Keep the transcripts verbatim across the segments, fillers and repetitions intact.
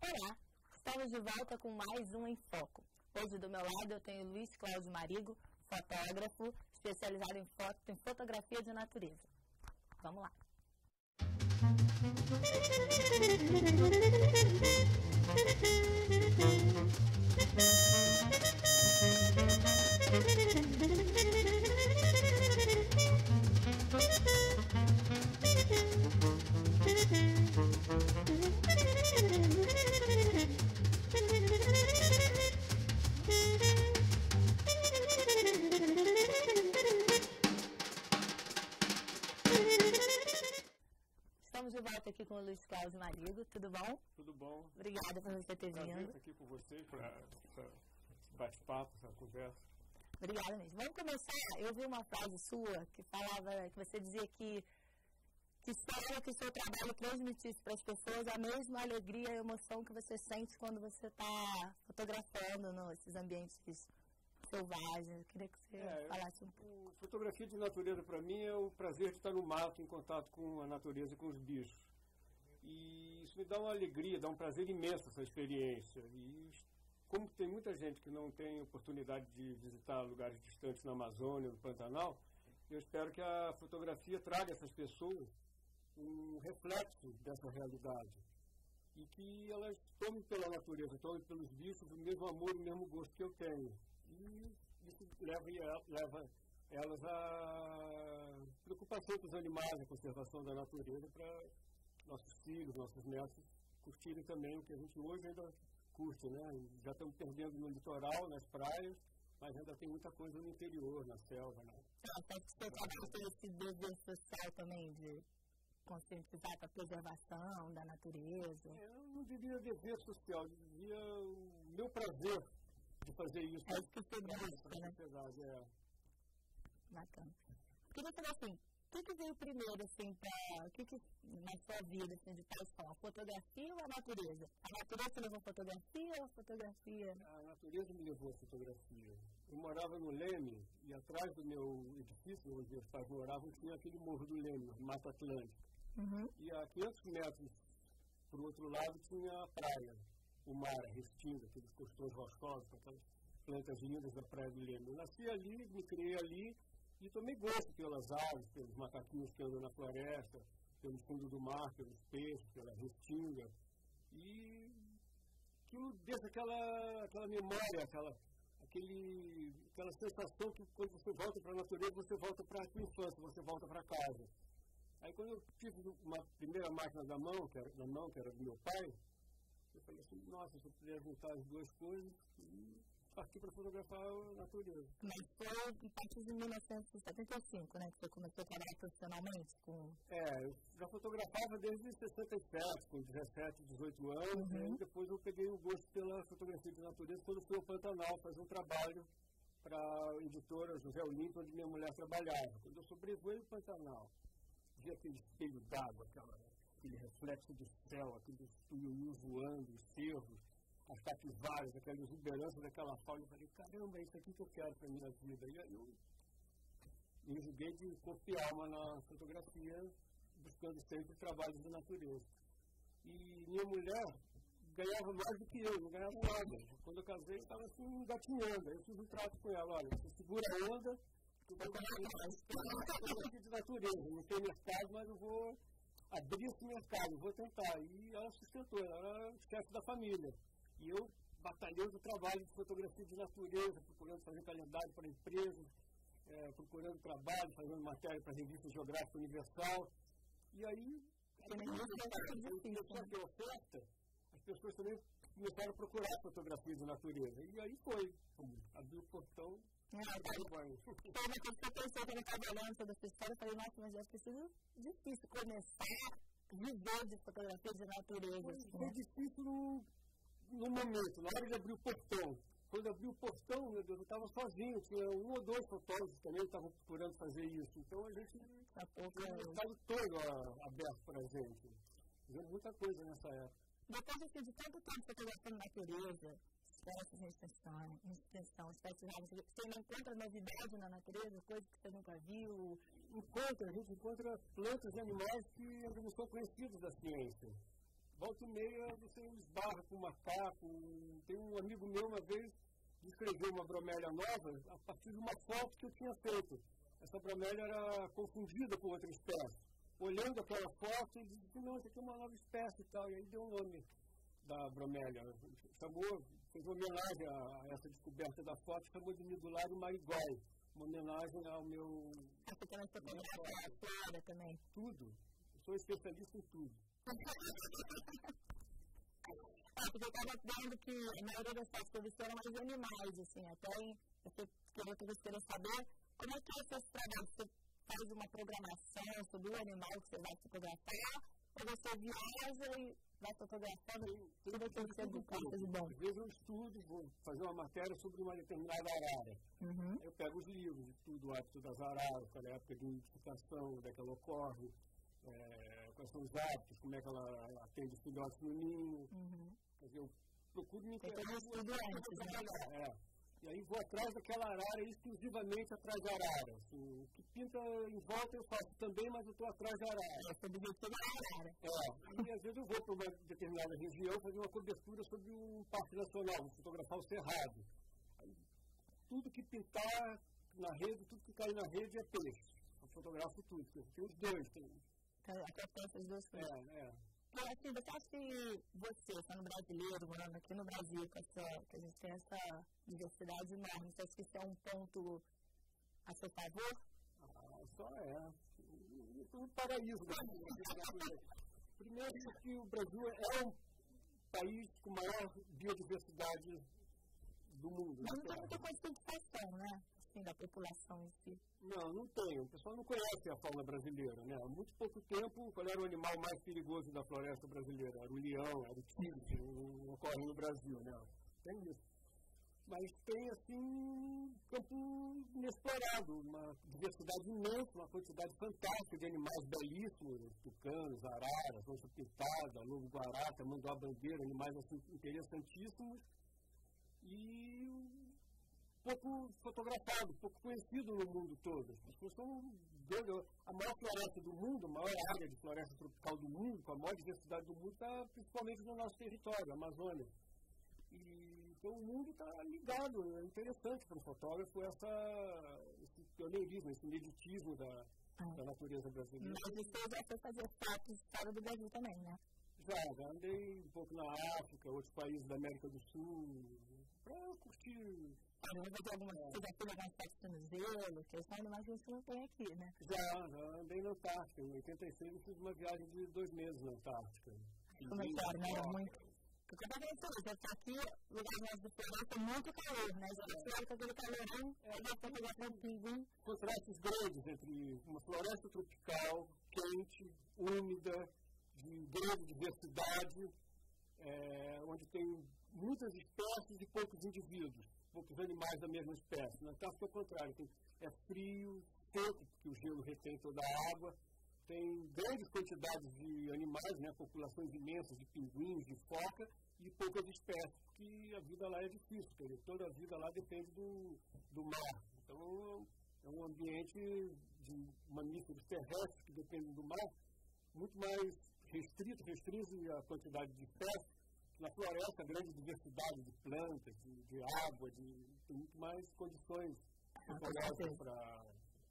Olá, estamos de volta com mais um Em Foco. Hoje do meu lado eu tenho Luiz Cláudio Marigo, fotógrafo, especializado em, foto, em fotografia de natureza. Vamos lá. Estamos de volta aqui com o Luiz Cláudio Marigo, tudo bom? Tudo bom. Obrigada por você ter Prazer vindo. estar aqui com vocês para esse bate-papo, essa conversa. Obrigada mesmo. Vamos começar. Eu vi uma frase sua que falava, que você dizia que, que espera que o seu trabalho transmitisse para as pessoas a mesma alegria e emoção que você sente quando você está fotografando nesses ambientes selvagens. Eu queria que você É, falasse um pouco. Fotografia de natureza para mim é o prazer de estar no mato, em contato com a natureza e com os bichos. E isso me dá uma alegria, dá um prazer imenso essa experiência. E como tem muita gente que não tem oportunidade de visitar lugares distantes na Amazônia, no Pantanal, eu espero que a fotografia traga a essas pessoas um reflexo dessa realidade. E que elas tomem pela natureza, tomem pelos bichos o mesmo amor, o mesmo gosto que eu tenho. E isso leva, leva elas à preocupação com os animais, a conservação da natureza, para nossos filhos, nossos netos curtirem também o que a gente hoje ainda curte, né? Já estamos perdendo no litoral, nas praias, mas ainda tem muita coisa no interior, na selva, né? Até que você trabalha com esse dever social também de conscientizar para a preservação da natureza. É, eu não diria dever social, eu diria o meu prazer de fazer isso. É isso que você busca, né? Sociedade, é. Bacana. Queria saber assim, o que, que veio primeiro, assim, pra, o que, que na sua vida, assim, de paixão, a fotografia ou a natureza? A natureza te levou a fotografia ou a fotografia? A natureza me levou a fotografia. Eu morava no Leme e atrás do meu edifício, onde meus pais moravam, tinha aquele morro do Leme, Mata Atlântica. Uhum. E a quinhentos metros para o outro lado tinha a praia, o mar, a restinga, aqueles costões rochosos, com aquelas plantas lindas da praia do Leme. Eu nasci ali, me criei ali e tomei gosto pelas aves, pelos macaquinhos que andam na floresta, pelo fundo do mar, pelos peixes, pela restinga. E aquilo deixa aquela, aquela memória, aquela, aquele, aquela sensação que quando você volta para a natureza, você volta para a sua infância, você volta para casa. Aí quando eu tive uma primeira máquina da mão, que era, da mão, que era do meu pai, eu falei assim, nossa, se eu puder juntar as duas coisas, e parti para fotografar a natureza. Mas foi a partir de mil novecentos e setenta e cinco, né, que você começou a trabalhar profissionalmente com... É, eu já fotografava desde sessenta e sete, com dezessete, dezoito anos, Uhum. e depois eu peguei o gosto pela fotografia de natureza quando fui ao Pantanal fazer um trabalho para a editora José Olímpio, onde minha mulher trabalhava. Quando eu sobrevoei o Pantanal, vi aquele espelho d'água, aquele reflexo do céu, aqueles tuiuius voando, os cervos, as capivaras, aquela exuberância daquela fauna. Eu falei, caramba, é isso aqui que eu quero para a minha vida. E aí eu me julguei de corpo e alma na fotografia, buscando sempre trabalhos de natureza. E minha mulher ganhava mais do que eu, não ganhava nada. Quando eu casei, eu estava assim, engatinhando. Eu fiz um trato com ela, olha, você segura a onda, eu vou fotografia de natureza. Não tem mercado, mas eu vou abrir esse mercado, eu vou tentar. E ela sustentou, ela era o chefe da família. E eu batalhando o trabalho de fotografia de natureza, procurando fazer calendário para empresas, é, procurando trabalho, fazendo matéria para a revista Geográfica Universal. E aí, começou a ter oferta, as pessoas também começaram a procurar fotografia de natureza. E aí foi, abriu o portão. Ah, tá. Então, uma coisa que eu pensei quando eu estava olhando toda essa história, eu falei, nossa, mas é preciso difícil começar a viver de fotografia de natureza. Assim, foi né? difícil no, no momento, na hora de abrir o portão. Quando abri o portão, meu Deus, eu estava sozinho, tinha um ou dois fotógrafos também que estavam procurando fazer isso. Então a gente tinha o mercado todo ó, aberto para a gente. Fizemos muita coisa nessa época. Depois assim, de tanto tempo fotografando natureza, espécies em extensão, em extensão, espécies raras, você não encontra novidade na natureza, coisas que você nunca viu? Encontra, a gente encontra plantas e animais que ainda não são conhecidos da ciência. volta e meia você esbarra com um macaco. Tem um amigo meu uma vez descreveu uma bromélia nova a partir de uma foto que eu tinha feito. Essa bromélia era confundida com outra espécie. Olhando aquela foto, ele disse, não, isso aqui é uma nova espécie e tal. E aí deu um nome da bromélia. Chamou, fez uma homenagem a essa descoberta da foto, chamou de Nidulário marigói. Uma homenagem ao meu... Você também fotografia a flora também? Tudo. Eu sou especialista em tudo. É, porque eu estava vendo que a maioria das fotos que eu vi eram mais animais, assim, até eu queria que você queira saber como é que é esse trabalho. Você faz uma programação sobre o animal que você vai fotografar, ou você viaja e vai fotografando tudo aquilo que você busca de bom? Às vezes eu estudo, vou fazer uma matéria sobre uma determinada arara. Uhum. Eu pego os livros, estudo o hábito das araras, qual é a época de nidificação, onde é que ela ocorre, é, quais são os hábitos, como é que ela, ela atende os filhotes no ninho. Uhum. Quer dizer, eu procuro me interessar. Tem tudo antes, né? É. E aí vou atrás daquela arara, exclusivamente atrás da arara. Assim, o que pinta em volta eu faço também, mas eu estou atrás da arara. É, você devia ter uma arara. É, e às vezes eu vou para uma determinada região fazer uma cobertura sobre um parque nacional, vou fotografar o cerrado. Aí, tudo que pintar na rede, tudo que cair na rede é peixe. Eu fotografo tudo, tem os dois. Tem... Até tem essas duas coisas. É, é. Então, assim, você acha que você, sendo brasileiro, morando aqui no Brasil, com essa, que a gente tem essa diversidade enorme, você acha que isso é um ponto a seu favor? Ah, só é. Um paraíso. Primeiro porque o Brasil é um país com maior biodiversidade do mundo. Mas não tem muita concentração, né? Assim, da população em si. Não, não tem. O pessoal não conhece a fauna brasileira, né? Há muito pouco tempo, qual era o animal mais perigoso da floresta brasileira? Era o leão, era o tigre, que não ocorre no Brasil, né? Tem isso. Mas tem, assim, campo inexplorado, uma diversidade imensa, uma quantidade fantástica de animais belíssimos, tucanos, araras, onça pintada, lobo-guará, tamanduá-bandeira, animais, assim, interessantíssimos. E pouco fotografado, pouco conhecido no mundo todo. As pessoas são a maior floresta do mundo, a maior área de floresta tropical do mundo, com a maior diversidade do mundo, está principalmente no nosso território, a Amazônia. E, então o mundo está ligado, é interessante para um fotógrafo essa, esse pioneirismo, esse ineditismo da, ah. da natureza brasileira. Mas você já foi fazer fotos fora do Brasil também, né? Já, já andei um pouco na África, outros países da América do Sul, para curtir. Ah, vai ter alguma coisa aqui, algumas fotos no gelo, que são animais que a gente não tem aqui, né? Já, já andei na Antártica. Em oitenta e seis eu fiz uma viagem de dois meses na Antártica. Como é que era, né? Era muito... Porque eu também sei, você está aqui, lugar mais do floresta, tem muito calor, né? Já é claro que aquele calorão é dá para pegar para um pinguim. Contrastes grandes entre uma floresta tropical, quente, úmida, de grande diversidade, é, onde tem muitas espécies e poucos indivíduos, poucos animais da mesma espécie. Na Antártica é o contrário, tem, é frio, seco, porque o gelo retém toda a água, tem grandes quantidades de animais, né, populações imensas de pinguins, de foca, e poucas espécies, porque a vida lá é difícil, quer dizer, toda a vida lá depende do, do mar. Então, é um ambiente de mamíferos terrestres que dependem do mar, muito mais restrito, restringe a quantidade de espécies. Na floresta, a grande diversidade de plantas, de, de água, de, tem muito mais condições para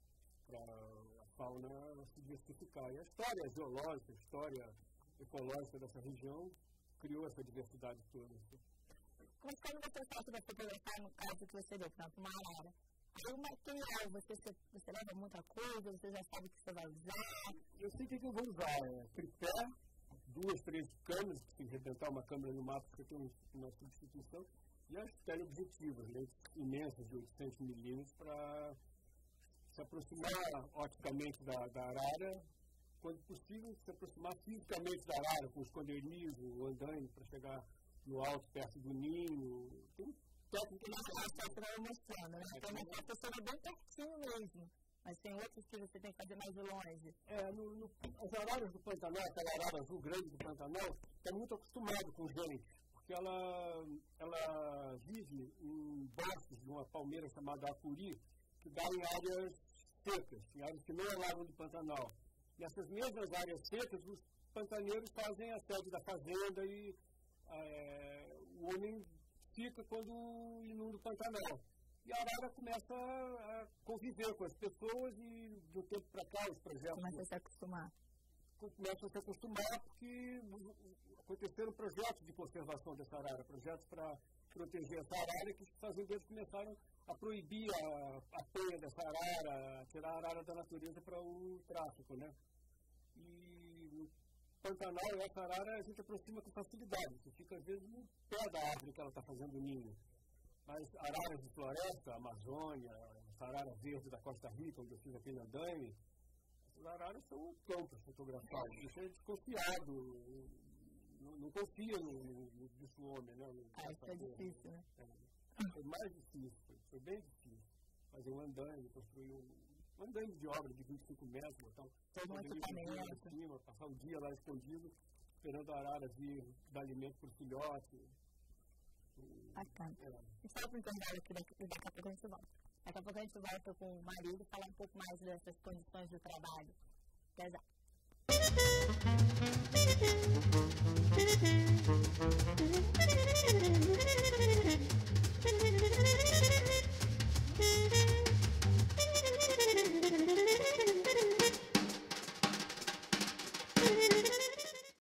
a fauna se diversificar. E a história geológica, a história ecológica dessa região criou essa diversidade toda. Mas quando você fala da fotografia, no caso que você deu, por exemplo, uma arara, aí o material, você, você, você leva muita coisa, você já sabe o que você vai usar? Eu sei o que eu vou usar, é tripé, duas, três câmeras, se arrebentar uma câmera no mato, você tem uma substituição, e as teleobjetivas, lentes imensas de oitocentos milímetros, para se aproximar oticamente da, da arara, quando possível, se aproximar fisicamente da arara, com esconderijo, andando para chegar no alto, perto do ninho. Tem técnica que você está mostrando, né? Tem uma foto que é bem pertinho mesmo. Mas tem outros que você tem que fazer mais longe. É, no, no, as araras do Pantanal, aquela arara azul grande do Pantanal, está muito acostumada com gente, porque ela, ela vive em bosques de uma palmeira chamada acuri, que dá em áreas secas, em áreas que não é lago do Pantanal. Nessas mesmas áreas secas, os pantaneiros fazem a sede da fazenda e é, o homem fica quando inunda o Pantanal. E a arara começa a conviver com as pessoas e, de um tempo para cá, os projetos... Começa a se acostumar. Começam a se acostumar porque aconteceram projetos de conservação dessa arara, projetos para proteger essa arara, que os fazendeiros começaram a proibir a, a penha dessa arara, tirar a arara da natureza para o tráfico, né? E no Pantanal, essa arara a gente aproxima com facilidade, você fica às vezes no pé da árvore que ela está fazendo o ninho. Mas araras de floresta, Amazônia, essa arara verde da Costa Rica, onde eu fiz aquele andaime, essas araras são plantas fotografadas, isso é desconfiado, não, não confia no, no, no bicho homem, né? Ah, isso é difícil, né? É, foi mais difícil, foi, foi bem difícil. Fazer um andaime, construir um, um andaime de obra de vinte e cinco metros, então, todo um equipamento. Cima, passar o dia lá escondido, esperando a arara vir dar alimento para o filhote. Bacana. É. E só para entender aqui, daqui, daqui a pouco a gente volta. Daqui a pouco a gente volta com o marido e falar um pouco mais dessas condições de trabalho. Até já.